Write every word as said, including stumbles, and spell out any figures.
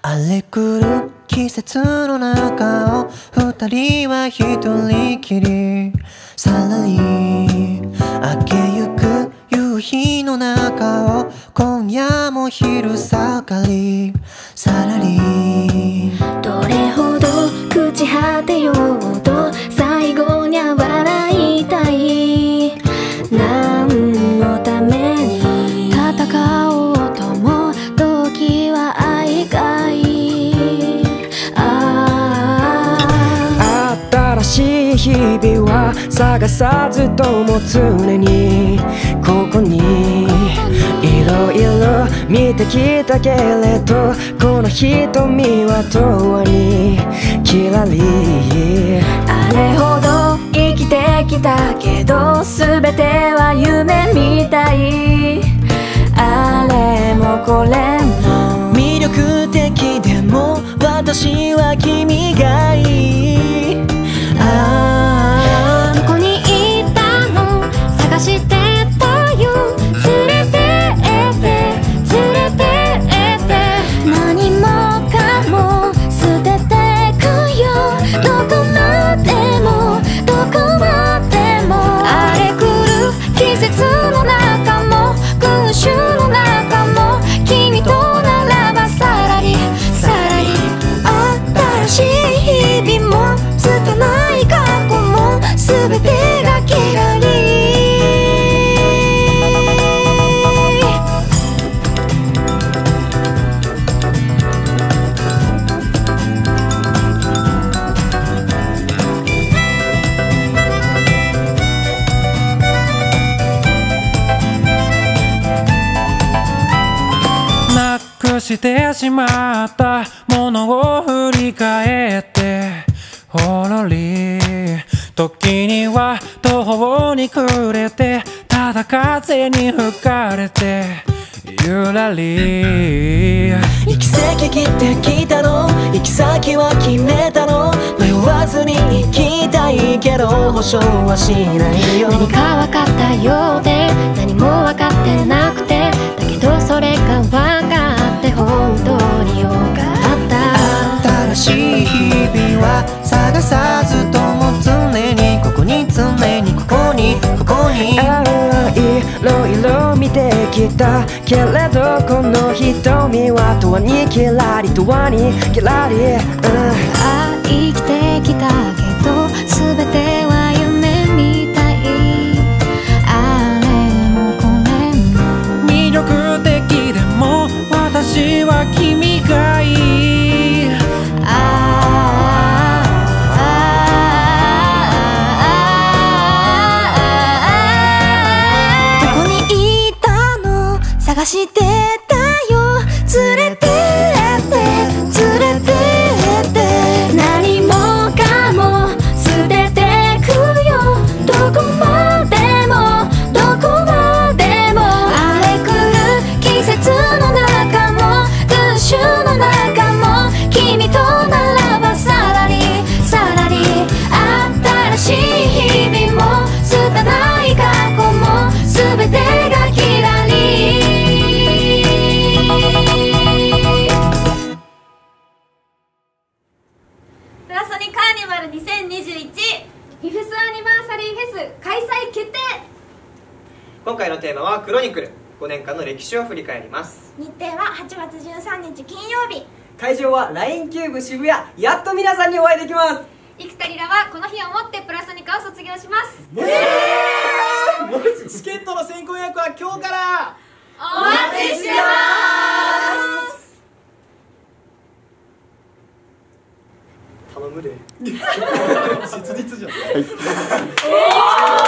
荒れ狂う季節の中を二人は一人きりさらり明けゆく夕日の中を今夜も昼下がりさらりどれほど朽ち果てようと最後には笑いたい何のために戦おうとも時は愛がいいあ新しい日々は探さずとも常にここにいろいろ見てきたけれどこの瞳は永遠にキラリあれほど生きてきたけど全ては夢みたいあれもこれも魅力的でも私は君がいいあどこにいたの探してたよ連れてって連れてって何もかも捨ててくよどこまでもどこまでも荒れ狂う季節の中も空襲の中も君とならばさらりさらり新しい日々も拙い過去も全てがキラリなくしてしまったものを振り返ってほろり時には途方に暮れてただ風に吹かれてゆらり行き先切ってきたの行き先は決めたの迷わずに行きたいけど保証はしないよ何か分かったようで何も分かってなくてだけどそれが分かって本当によかった新しい日々は探さずとも常にここに常にここにここにいろいろ見てきたけれどこの瞳は永遠にキラリ永遠にキラリ、うん、 あ生きてきたけど全ては夢みたいあれもこれも魅力的でも私は君がいいどこにいたの探してたよ連れてって連れてって何もかも捨ててくよどこまでもどこまでも荒れ狂う季節の中も空襲の中も君とならばさらりさらり新しい日々も拙い過去も全てがキラリプラソニカーニバルにせんにじゅういちフィフスアニバーサリーフェス開催決定。 今回のテーマはクロニクル、ごねんかんの歴史を振り返ります。 日程ははちがつじゅうさんにち金曜日。 会場は ライン キューブ渋谷。やっと皆さんにお会いできます。 幾田りらはこの日をもってプラソニカを卒業します。 えー、チケットの先行予約は今日からお待ちしてます。 頼むで切実じゃん。